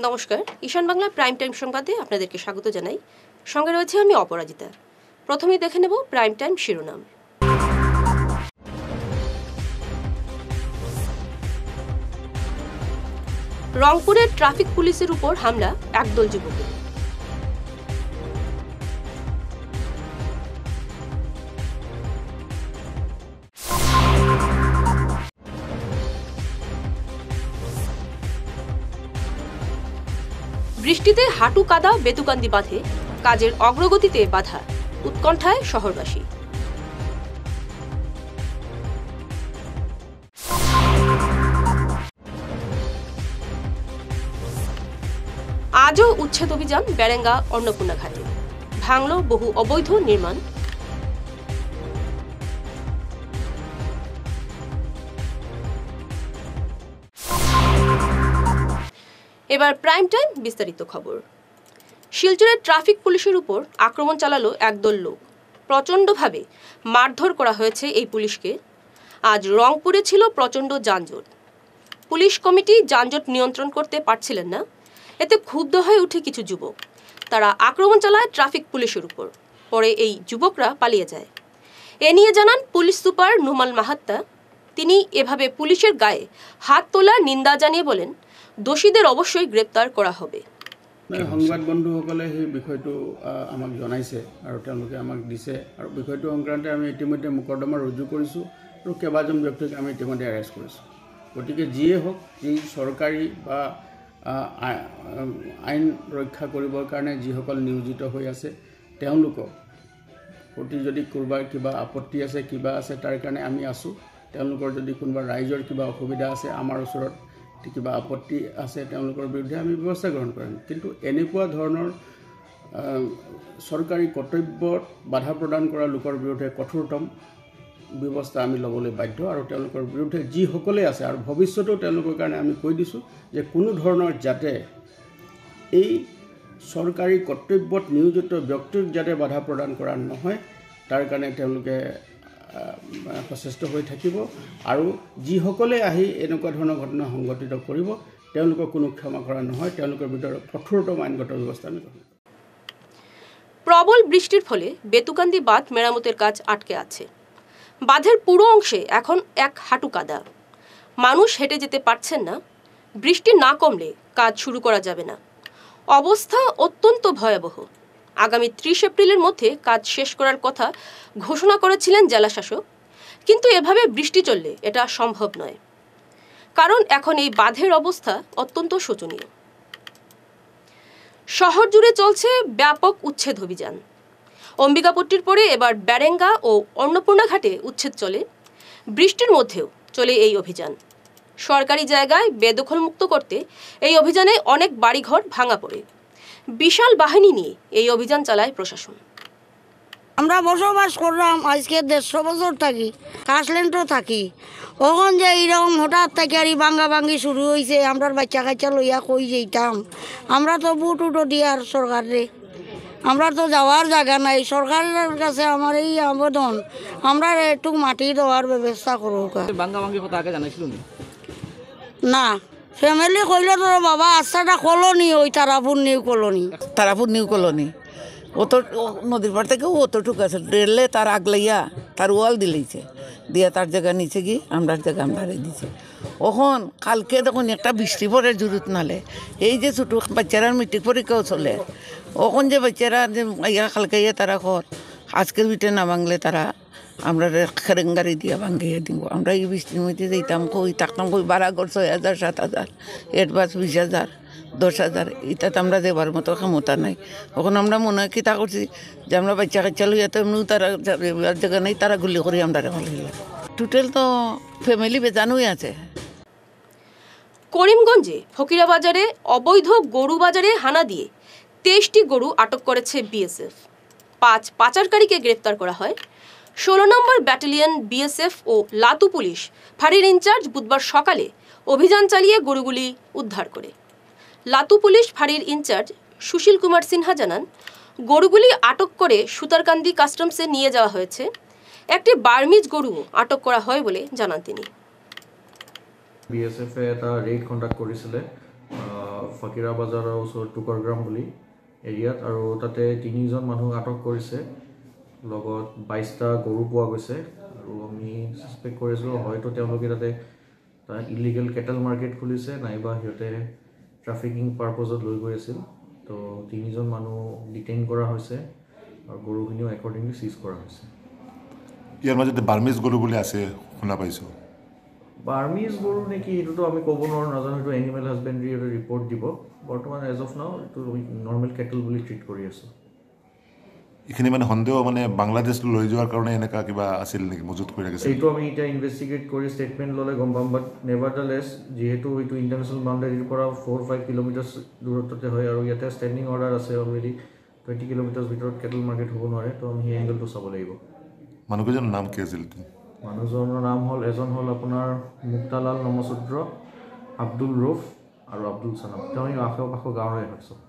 নমস্কার, ঈশান Bangla prime time সংবাদে আপনাদেরকে স্বাগত জানাই। সঙ্গে রয়েছে আমি অপরাজিতা। প্রথমেই দেখে নেব প্রাইম টাইম শিরোনাম। রংপুরের ট্রাফিক পুলিশের উপর হামলা একদল যুবকের। বৃষ্টিতে হাঁটু কাদা বেতুকান্দি বাঁধে, কাজের অগ্রগতিতে বাধা, উৎকণ্ঠায় শহরবাসী। আজও উচ্ছেদ অভিযান বেরেঙ্গা অন্নপূর্ণা ঘাটে, ভাঙল বহু অবৈধ নির্মাণ। এবার প্রাইম টাইম বিস্তারিত খবর। শিলচরের ট্রাফিক পুলিশের উপর আক্রমণ চালালো একদল লোক। প্রচণ্ডভাবে মারধর করা হয়েছে এই পুলিশকে। আজ রংপুরে ছিল প্রচণ্ড যানজট। পুলিশ কমিটি যানজট নিয়ন্ত্রণ করতে পারছিলেন না। এতে ক্ষুব্ধ হয়ে উঠে কিছু যুবক। তারা আক্রমণ চালায় ট্রাফিক পুলিশের উপর। পরে এই যুবকরা পালিয়ে যায়। এ নিয়ে জানান পুলিশ সুপার নুমাল মাহাত্তা। তিনি এভাবে পুলিশের গায়ে হাত তোলার নিন্দা জানিয়ে বলেন, দোষীদের অবশ্যই গ্রেপ্তার করা হবে। সংবাদ বন্ধুসকলে সেই বিষয়টো আমাক জনাইছে আৰু তেওঁলোকে আমাক দিছে আৰু বিষয়টো সংক্ৰান্তে আমি ইতিমধ্যে মোকৰ্দমা ৰুজু কৰিছোঁ আৰু কেইবাজন ব্যক্তিক আমি ইতিমধ্যে এৰেষ্ট কৰিছোঁ। গতিকে যিয়ে হওক, যি চৰকাৰী বা আইন ৰক্ষা কৰিবৰ কাৰণে যিসকল নিয়োজিত হৈ আছে তেওঁলোকক প্ৰতি যদি কোনোবাৰ কিবা আপত্তি আছে, কিবা আছে, তাৰ কাৰণে আমি আছোঁ। তেওঁলোকৰ যদি কোনোবা ৰাইজৰ কিবা অসুবিধা আছে, আমাৰ ওচৰত কিবা আপত্তি আছে, তেওঁলোকৰ বিৰুদ্ধে আমি ব্যৱস্থা গ্ৰহণ কৰিম। কিন্তু এনেকুৱা ধৰণৰ চৰকাৰী কৰ্তব্যত বাধা প্ৰদান কৰা লোকৰ বিৰুদ্ধে কঠোৰতম ব্যৱস্থা আমি ল'বলৈ বাধ্য। আৰু তেওঁলোকৰ বিৰুদ্ধে যিসকলে আছে আৰু ভৱিষ্যতেও তেওঁলোকৰ কাৰণে আমি কৈ দিছোঁ যে কোনো ধৰণৰ যাতে এই চৰকাৰী কৰ্তব্যত নিয়োজিত ব্যক্তিক যাতে বাধা প্ৰদান কৰা নহয়, তাৰ কাৰণে তেওঁলোকে সচেষ্ট হৈ থাকিব। আৰু যিসকলে আহি এনেকুৱা ধৰণৰ ঘটনা সংঘটিত কৰিব তেওঁলোকক কোনো ক্ষমা কৰা নহয়। তেওঁলোকৰ ভিতৰত কঠোৰতম আইনগত ব্যৱস্থা আমি গ্ৰহণ কৰিম। প্রবল বৃষ্টির ফলে বেতুকান্দি বাঁধ মেরামতের কাজ আটকে আছে। বাঁধের পুরো অংশে এখন এক হাঁটু কাদা। মানুষ হেঁটে যেতে পারছেন না। বৃষ্টি না কমলে কাজ শুরু করা যাবে না। অবস্থা অত্যন্ত ভয়াবহ। আগামী 30 এপ্রিলের মধ্যে কাজ শেষ করার কথা ঘোষণা করেছিলেন জেলাশাসক। কিন্তু এভাবে বৃষ্টি চললে এটা সম্ভব নয়, কারণ এখন এই বাঁধের অবস্থা অত্যন্ত শোচনীয়। শহর জুড়ে চলছে ব্যাপক উচ্ছেদ অভিযান। অম্বিকাপট্টির পরে এবার বেরেঙ্গা ও অন্নপূর্ণা ঘাটে উচ্ছেদ চলে। বৃষ্টির মধ্যেও চলে এই অভিযান। সরকারি জায়গায় বেদখলমুক্ত করতে এই অভিযানে অনেক বাড়িঘর ভাঙা পড়ে। বিশাল বাহিনী নিয়ে এই অভিযান চালায় প্রশাসন। আমরা বসবাস করলাম আজকে 150 বছর থাকি, কাশল্যান্ডও থাকি। কখন যে এইরকম হঠাৎ থেকে আর ভাঙ্গি শুরু হয়েছে, আমরা বাচ্চা কাচ্চা লইয়া কই যেতাম। আমরা তো বুট উটো দিয়ার সরকারে, আমরা তো যাওয়ার জায়গা নাই। সরকারের কাছে আমার এই আবেদন, আমরা একটু মাটি দেওয়ার ব্যবস্থা করুক। ভাঙ্গি কথা আগে জানাইছিল না, ফ্যামিলি কইলে তো বাবা আস্তাটা কলোনি, ওই তারাপুর নিউ কলোনি অত নদীর পাড় থেকে অতটুকু আছে। ডেরলে তার আগলাইয়া তার ওয়াল দিলেছে, দিয়া তার জায়গা নিচে গিয়ে আমরার জায়গা আমরারে দিছে। ওখন কালকে তখন একটা বৃষ্টি পরে জরুরত নালে, এই যে ছোটো বাচ্চারা মেট্রিক পরীক্ষাও চলে, ওখন যে বাচ্চারা যে ইয়া কালকে তারা ঘর আজকের ভিতরে না ভাঙলে তারা আমরা খেরেঙ্গারি দিয়া ভাঙিয়ে দিব। আমরা এই বৃষ্টির মধ্যে যেতাম, কই থাকতাম, কই ভাড়া ঘর 6,000 7,000, অ্যাডভান্স 20,000 10,000, এটাতে আমরা দেবার মতো ক্ষমতা নাই। ওখানে আমরা মনে হয় কিতা করছি যে আমরা বাচ্চা কাচ্চা লইয়া তো এমনিও তারা জায়গা নেই, তারা গুলি করে আমরা ভালো। টোটাল তো ফ্যামিলি বেজানুই আছে। করিমগঞ্জে ফকিরাবাজারে অবৈধ গরু বাজারে হানা দিয়ে 23টি গরু আটক করেছে বিএসএফ। 5 পাচারকারীকে গ্রেপ্তার করা হয়। 16 নম্বর ব্যাটালিয়ন বিএসএফ ও লাতু পুলিশ ফাঁড়ির ইনচার্জ বুধবার সকালে অভিযান চালিয়ে গরুগুলি উদ্ধার করে। লাতু পুলিশ ফাঁড়ির ইনচার্জ সুশীল কুমার সিনহা জানান, গরুগুলি আটক করে সুতারকান্দি কাস্টমসে নিয়ে যাওয়া হয়েছে। একটি বার্মিজ গরু আটক করা হয় বলে জানান তিনি। বিএসএফে এটা ৰেইড কণ্ডাক্ট কৰিছিলে ফকিৰা বাজাৰৰ ওচৰত টুকৰগ্ৰাম বুলি এৰিয়াত, আৰু তাতে 3জন মানুহ আটক কৰিছে, লগত 22টা গৰু পোৱা গৈছে। আৰু আমি সাসপেক্ট কৰিছিলোঁ হয়তো তেওঁলোকে তাতে ইলিগেল কেটেল মাৰ্কেট খুলিছে, নাইবা সিহঁতে ট্ৰাফিকিং পাৰপজত লৈ গৈ আছিল। তো 3জন মানুহ ডিটেইন কৰা হৈছে আৰু গৰুখিনিও একৰ্ডিংলি চিজ কৰা হৈছে। ইয়াৰ মাজতে বাৰ্মিজ গৰু বুলি আছে শুনা পাইছোঁ। বাৰ্মিজ গৰু নেকি এইটোতো আমি ক'ব নোৱাৰোঁ, নাজানো। এইটো এনিমেল হাজবেণ্ডাৰী এটা ৰিপৰ্ট দিব। বৰ্তমান এজ অফ নাও এইটো নৰ্মেল কেটেল বুলি ট্ৰিট কৰি আছোঁ। এইখিনি মানে সন্দেহ মানে বাংলাদেশ লৈ যোৱাৰ কাৰণে এনেকুৱা কিবা আছিল নেকি, মজুত কৰি ৰাখিছিল? এইটো আমি এতিয়া ইনভেষ্টিগেট কৰি ষ্টেটমেণ্ট ল'লে গম পাম। বাট নেভাৰডালেছ যিহেতু এইটো ইণ্টাৰনেশ্যনেল বাউণ্ডাৰীৰ পৰা 4-5 কিলোমিটাৰ দূৰত্বতে হয়, আৰু ইয়াতে ষ্টেণ্ডিং অৰ্ডাৰ আছে অলৰেডি 20 কিলোমিটাৰ ভিতৰত কেটেল মাৰ্কেট হ'ব নোৱাৰে। তো আমি সেই এংগলটো চাব লাগিব। মানুহকেইজনৰ নাম কি আছিল? মানুহজনৰ নাম এজন হ'ল আপোনাৰ মুক্তালাল নমশূদ্ৰ, আব্দুল ৰৌফ আৰু আব্দুল ছানাম। তেওঁ আশে পাশে গাঁৱৰে হয় চব।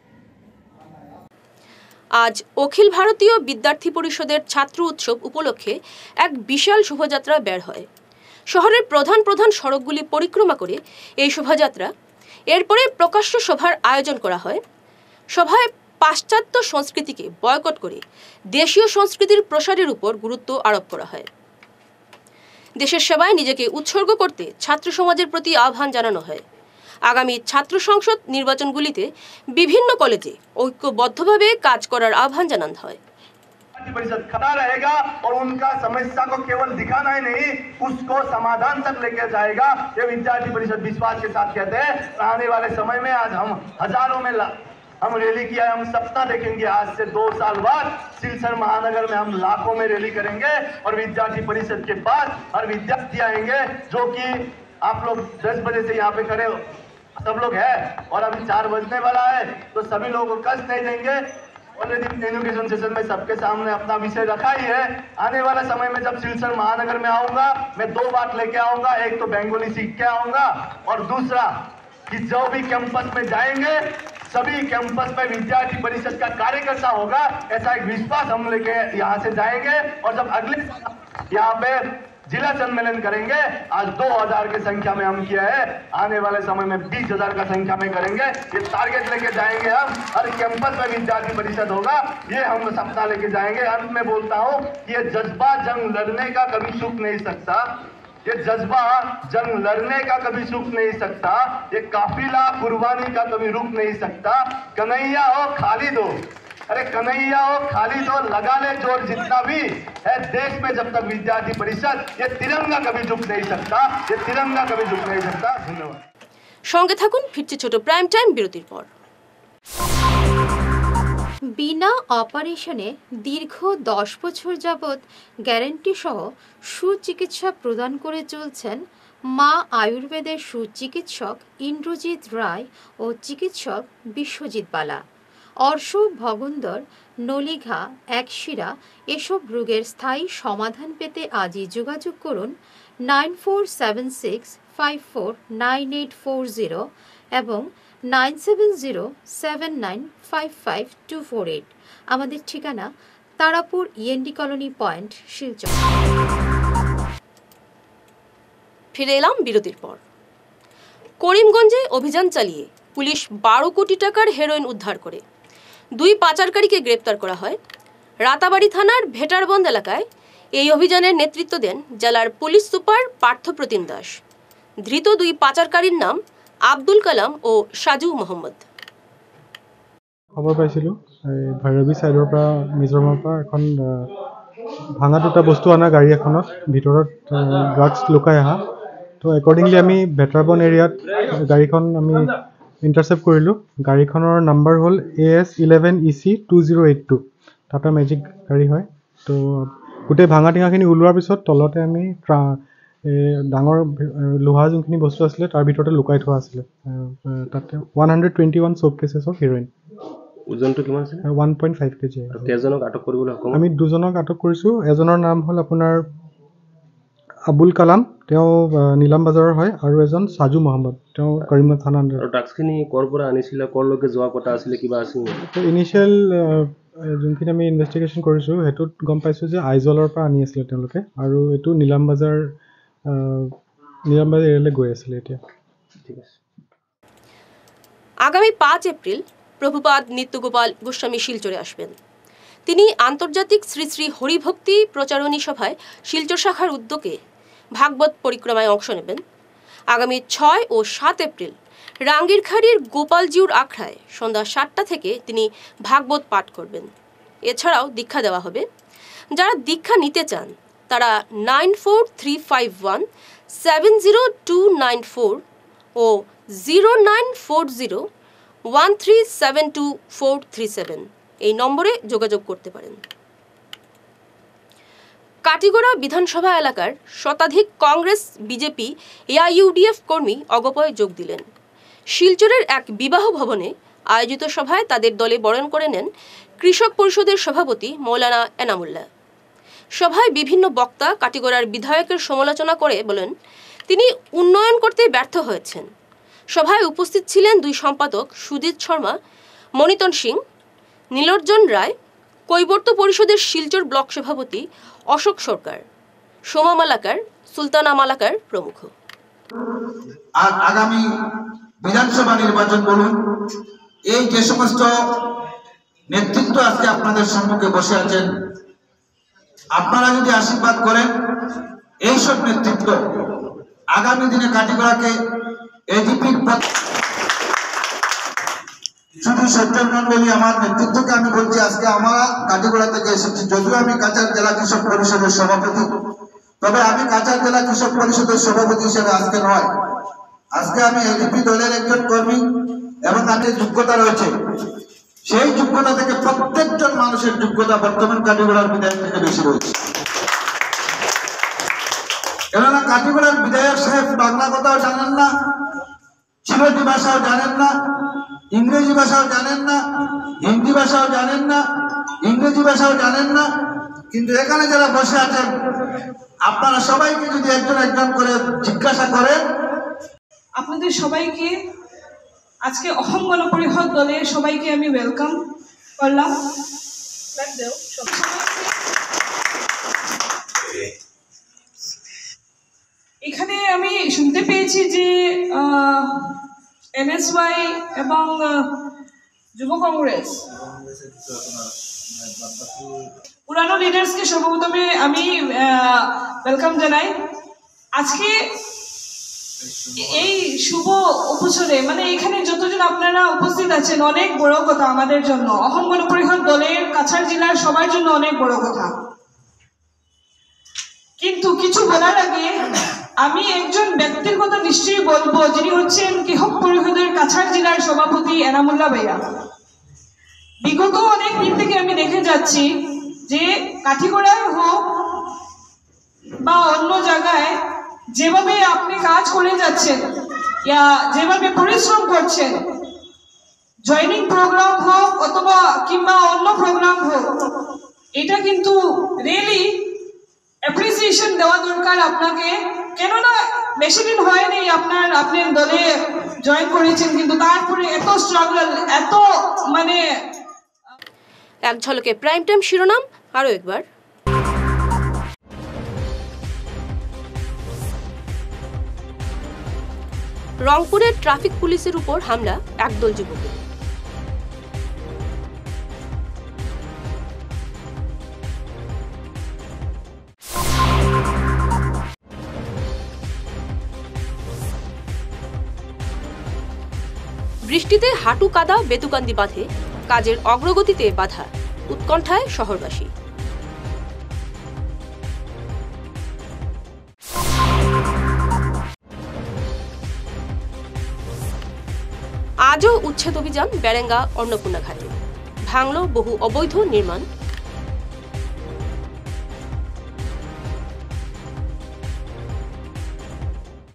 আজ অখিল ভারতীয় বিদ্যার্থী পরিষদের ছাত্র উৎসব উপলক্ষে এক বিশাল শোভাযাত্রা বের হয়। শহরের প্রধান প্রধান সড়কগুলি পরিক্রমা করে এই শোভাযাত্রা, এরপরে প্রকাশ্য সভার আয়োজন করা হয়। সভায় পাশ্চাত্য সংস্কৃতিকে বয়কট করে দেশীয় সংস্কৃতির প্রসারের উপর গুরুত্ব আরোপ করা হয়। দেশের সেবায় নিজেকে উৎসর্গ করতে ছাত্র সমাজের প্রতি আহ্বান জানানো হয়। আগামী ছাত্র সংসদ নির্বাচনগুলিতে বিভিন্ন কলেজে ঐক্যবদ্ধভাবে কাজ করার আহ্বান জানানো হয়। परिषद खड़ा रहेगा और उनका समस्या को केवल दिखाना ही नहीं, उसको समाधान तक लेकर जाएगा। ये विद्यार्थी परिषद विश्वास के साथ कहते हैं। आने वाले समय में आज हम हजारों में हम रैली किया है, हम सपना देखेंगे आज से 2 साल बाद सिलचर महानगर में हम लाखों में रैली करेंगे और विद्यार्थी परिषद के पास हर विद्यार्थी आएंगे, जो कि आप लोग 10 बजे से यहाँ पे खड़े सब लोग है और अभी 4 बजने वाला है, तो सभी लोगों को कष्ट नहीं देंगे। ऑलरेडी एजुकेशन सेशन में सबके सामने अपना विषय रखा ही है। आने वाला समय में जब सिलचर महानगर में आऊंगा, मैं 2 बात लेके आऊंगा। एक तो बंगाली सीख के आऊंगा, और दूसरा कि जो भी कैंपस में जाएंगे सभी कैंपस में विद्यार्थी परिषद का कार्यकर्ता होगा, ऐसा एक विश्वास हम लेके यहाँ से जाएंगे। और जब अगले यहाँ पे जिला सम्मेलन करेंगे, आज 2000 की संख्या में हम किया है, आने वाले समय में 20,000 का संख्या में करेंगे। ये टारगेट लेके जाएंगे हम, हर कैंपस में विद्यार्थी परिषद होगा, ये हम सपना लेके जाएंगे। अंत में बोलता हूँ कि ये जज्बा जंग लड़ने का कभी सूख नहीं सकता, ये जज्बा जंग लड़ने का कभी सूख नहीं सकता, ये काफिला कुर्बानी का कभी रुक नहीं सकता। कन्हैया हो खालिद हो, अरे कन्हैया हो खालिद हो, लगा ले जोर जितना भी है देश में। जब तक विद्यार्थी परिषद, ये तिरंगा कभी झुक नहीं सकता, ये तिरंगा कभी झुक नहीं सकता। धन्यवाद। সঙ্গে থাকুন, ফিরছে ছোট প্রাইম টাইম বিরতির পর। বিনা অপারেশনে দীর্ঘ 10 বছর যাবৎ গ্যারান্টি সহ সুচিকিৎসা প্রদান করে চলছেন মা আয়ুর্বেদের সুচিকিৎসক ইন্দ্রজিৎ রায় ও চিকিৎসক বিশ্বজিৎ বালা। অর্শ, ভগন্দর, নলিঘা, একশিরা এসব রোগের স্থায়ী সমাধান পেতে আজই যোগাযোগ করুন 9476549840 এবং 9707955248। আমাদের ঠিকানা Tarapur END colony point, Silchar. ফিরে এলাম বিরতির পর। করিমগঞ্জে অভিযান চালিয়ে পুলিশ 12 কোটি টাকার হেরোইন উদ্ধার করে 2 পাচারকারীকে গ্রেপ্তার করা হয়। রাতাবাড়ি থানার ভেটারবন্দ এলাকায় এই অভিযানের নেতৃত্ব দেন জেলার পুলিশ সুপার পার্থপ্রতিম দাস। ধৃত 2 পাচারকারীর নাম আব্দুল কালাম ও সাজু মোহাম্মদ। খবৰ পাইছিলোঁ ভৈৰৱী ছাইডৰ পৰা, মিজোৰামৰ পৰা এখন ভাঙা 2টা বস্তু অনা গাড়ী এখনত ভিতৰত ড্ৰাগছ লুকাই অহা। তো একৰ্ডিংলি আমি ভেটাৰবন এৰিয়াত গাড়ীখন আমি ইণ্টাৰচেপ্ট কৰিলোঁ। গাড়ীখনৰ নাম্বাৰ হ'ল AS11EC2082, টাটা মেজিক গাড়ী হয়। তো গোটেই ভাঙা টিঙাখিনি ওলোৱাৰ পিছত তলতে আমি ডাঙৰ লোহা যোনখিনি বস্তু আছিলে তাৰ ভিতৰতে লুকাই থোৱা আছিলে। তাতে 121 চব কেছেছ অফ হিৰইন। ওজনটো কিমান আছে? 1.5 kg। কেইজনক আটক কৰিবলৈ সক্ষম? আমি 2জনক আটক কৰিছোঁ। এজনৰ নাম হ'ল আপোনাৰ আবুল কালাম, তেওঁ নীলাম বাজাৰৰ হয়, আৰু এজন সাজু মহম্মদ, তেওঁ কৰিমগঞ্জ থানা আণ্ডাৰ। আৰু ড্ৰাগছখিনি ক'ৰ পৰা আনিছিলে, ক'ৰলৈকে যোৱা কথা আছিলে, কিবা আছিল? ইনিচিয়েল যোনখিনি আমি ইনভেষ্টিগেশ্যন কৰিছোঁ সেইটোত গম পাইছোঁ যে আইজলৰ পৰা আনি আছিলে তেওঁলোকে, আৰু এইটো নীলাম বাজাৰ এৰিয়ালৈ গৈ আছিলে এতিয়া। ঠিক আছে। আগামী 5 এপ্রিল প্রভুপাদ নিত্যগোপাল গোস্বামী শিলচরে আসবেন। তিনি আন্তর্জাতিক শ্রী শ্রী হরিভক্তি প্রচারণী সভায় শিলচর শাখার উদ্যোগে ভাগবত পরিক্রমায় অংশ নেবেন। আগামী 6 ও 7 এপ্রিল রাঙ্গিরখাড়ির গোপালজিউর আখড়ায় সন্ধ্যা 7টা থেকে তিনি ভাগবত পাঠ করবেন। এছাড়াও দীক্ষা দেওয়া হবে। যারা দীক্ষা নিতে চান তারা 9435170294 ও 0940137247 এই নম্বরে যোগাযোগ করতে পারেন। কাটিগড়া বিধানসভা এলাকার শতাধিক কংগ্রেস, বিজেপি, এআইইউডিএফ কর্মী অগপয়ে যোগ দিলেন। শিলচরের এক বিবাহ ভবনে আয়োজিত সভায় তাদের দলে বরণ করে নেন কৃষক পরিষদের সভাপতি মৌলানা এনামুল্লাহ। সভায় বিভিন্ন বক্তা কাটিগড়ার বিধায়কের সমালোচনা করে বলেন তিনি উন্নয়ন করতে ব্যর্থ হয়েছেন। সভায় উপস্থিত ছিলেন 2 সম্পাদক সুজিত শর্মা, মনিতন সিং, নীলর্জন রায়, কৈবর্ত পরিষদের শিলচর ব্লক সভাপতি অশোক সরকার, সোমা মালাকার, সুলতানা মালাকার প্রমুখ। আগামী বিধানসভা নির্বাচন বলুন, এই যে সমস্ত নেতৃত্ব আজকে আপনাদের সম্মুখে বসে আছেন, আপনারা যদি আশীর্বাদ করেন এইসব নেতৃত্ব আগামী দিনে কাটিগড়াকে এজিপির শুধু সত্যমন্ডলী আমার নেতৃত্বকে আমি বলছি, আজকে আমরা কাটিগড়া থেকে এসেছি। যদিও আমি কাছাড় জেলা কৃষক পরিষদের সভাপতি, তবে আমি কাছাড় জেলা কৃষক পরিষদের সভাপতি হিসেবে আজকে নয়, আজকে আমি এজিপি দলের একজন কর্মী এবং তাদের যোগ্যতা রয়েছে। সেই যোগ্যতা থেকে প্রত্যেকজন মানুষের যোগ্যতা বর্তমান কাটিগড়ার বিধায়ক থেকে বেশি রয়েছে। কেননা কাটিগড়ার বিধায়ক সাহেব বাংলা কথাও জানেন না, চিরতি ভাষাও জানেন না, ইংরেজি ভাষাও জানেন না, হিন্দি ভাষাও জানেন না, ইংরেজি ভাষাও জানেন না। কিন্তু এখানে যারা বসে আছেন আপনারা সবাইকে যদি একজন একজন করে জিজ্ঞাসা করেন, আপনাদের সবাইকে আজকে অহম গণপরিষদ দলের সবাইকে আমি ওয়েলকাম করলাম। এখানে আমি শুনতে পেয়েছি যে এনএসওয়াই এবং যুব কংগ্রেস পুরানো লিডার্সকে সর্বপ্রথমে আমি ওয়েলকাম জানাই। আজকে এই শুভ উপসরে মানে এখানে যতজন আপনারা উপস্থিত আছেন, অনেক বড় কথা আমাদের জন্য, অহম গণপরিষদ দলের কাছাড় জেলার সবার জন্য অনেক বড় কথা। কিন্তু কিছু বলার আগে আমি একজন ব্যক্তির কথা নিশ্চয়ই বলবো, যিনি হচ্ছেন কৃষক পরিষদের কাছাড় জেলার সভাপতি এনামুল্লাহ ভাইয়া। বিগত অনেক দিন থেকে আমি দেখে যাচ্ছি যে কাঠিগড়ায় হোক বা অন্য জায়গায় যেভাবে আপনি কাজ করে যাচ্ছেন, যেভাবে পরিশ্রম করছেন, জয়নিং প্রোগ্রাম হোক অথবা কিংবা অন্য প্রোগ্রাম হোক, এটা কিন্তু রিয়েলি অ্যাপ্রিসিয়েশন দেওয়া দরকার আপনাকে। কেননা বেশি দিন হয়নি আপনার দলে জয়েন করেছেন, কিন্তু তারপরে এত স্ট্রাগল, এত মানে। এক ঝলকে প্রাইম টাইম শিরোনাম আরো একবার। রংপুরের ট্রাফিক পুলিশের উপর হামলা একদল যুবকের। বৃষ্টিতে হাঁটু কাদা বেতুকান্দি বাঁধে, কাজের অগ্রগতিতে বাধা, উৎকণ্ঠায় শহরবাসী। আজও উচ্ছেদ অভিযান বেরেঙ্গা অন্নপূর্ণা ঘাটে, ভাঙল বহু অবৈধ নির্মাণ।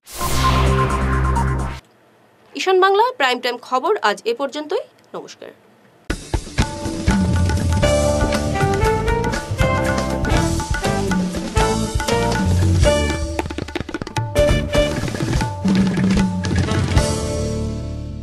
ঈশান বাংলা প্রাইম টাইম খবর আজ এ পর্যন্তই। নমস্কার।